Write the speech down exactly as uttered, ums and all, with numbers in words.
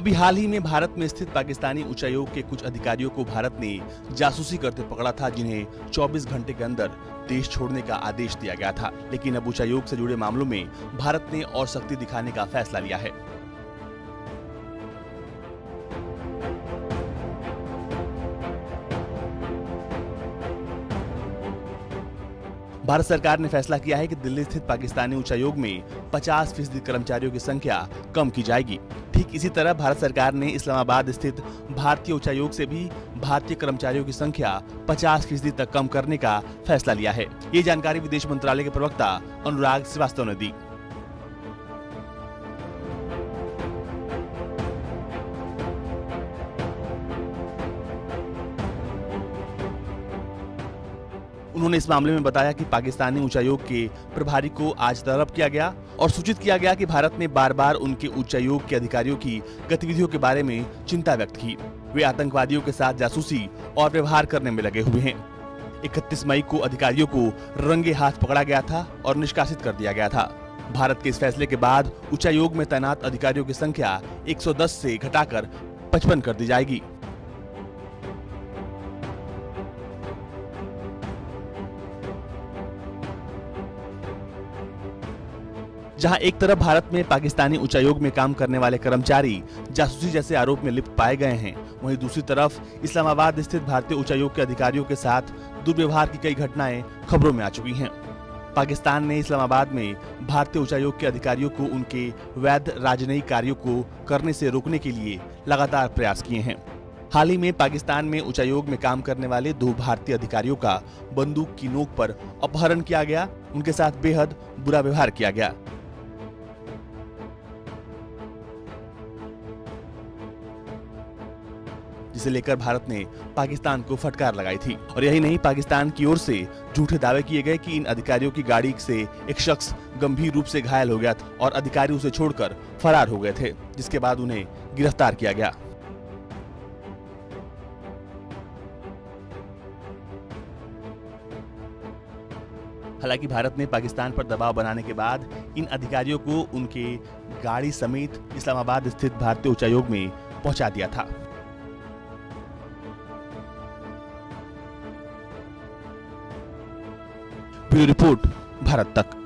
अभी हाल ही में भारत में स्थित पाकिस्तानी उच्चायोग के कुछ अधिकारियों को भारत ने जासूसी करते पकड़ा था, जिन्हें चौबीस घंटे के अंदर देश छोड़ने का आदेश दिया गया था। लेकिन अब उच्चायोग से जुड़े मामलों में भारत ने और सख्ती दिखाने का फैसला लिया है। भारत सरकार ने फैसला किया है कि दिल्ली स्थित पाकिस्तानी उच्चायोग में पचास फीसदी कर्मचारियों की संख्या कम की जाएगी। ठीक इसी तरह भारत सरकार ने इस्लामाबाद स्थित भारतीय उच्चायोग से भी भारतीय कर्मचारियों की संख्या पचास फीसदी तक कम करने का फैसला लिया है। ये जानकारी विदेश मंत्रालय के प्रवक्ता अनुराग श्रीवास्तव ने दी। उन्होंने इस मामले में बताया कि पाकिस्तानी उच्चायोग के प्रभारी को आज तलब किया गया और सूचित किया गया कि भारत ने बार बार उनके उच्चायोग के अधिकारियों की गतिविधियों के बारे में चिंता व्यक्त की। वे आतंकवादियों के साथ जासूसी और व्यवहार करने में लगे हुए हैं। इकतीस मई को अधिकारियों को रंगे हाथ पकड़ा गया था और निष्कासित कर दिया गया था। भारत के इस फैसले के बाद उच्चायोग में तैनात अधिकारियों की संख्या एक सौ दस से घटाकर पचपन कर दी जाएगी। जहां एक तरफ भारत में पाकिस्तानी उच्चायोग में काम करने वाले कर्मचारी जासूसी जैसे आरोप में लिप्त पाए गए हैं, वहीं दूसरी तरफ इस्लामाबाद स्थित भारतीय उच्चायोग के अधिकारियों के साथ दुर्व्यवहार की कई घटनाएं खबरों में आ चुकी हैं। पाकिस्तान ने इस्लामाबाद में भारतीय उच्चायोग के अधिकारियों को उनके वैध राजनयिक कार्यों को करने से रोकने के लिए लगातार प्रयास किए हैं। हाल ही में पाकिस्तान में उच्चायोग में काम करने वाले दो भारतीय अधिकारियों का बंदूक की नोक पर अपहरण किया गया, उनके साथ बेहद बुरा व्यवहार किया गया। जिसे लेकर भारत ने पाकिस्तान को फटकार लगाई थी। और यही नहीं, पाकिस्तान की ओर से झूठे दावे किए गए कि इन अधिकारियों की गाड़ी से एक शख्स गंभीर रूप से घायल हो गया था और अधिकारी उसे छोड़कर फरार हो गए थे, जिसके बाद उन्हें गिरफ्तार किया गया। हालांकि भारत ने पाकिस्तान पर दबाव बनाने के बाद इन अधिकारियों को उनके गाड़ी समेत इस्लामाबाद स्थित भारतीय उच्चायोग में पहुंचा दिया था। ब्यूरो रिपोर्ट, भारत तक।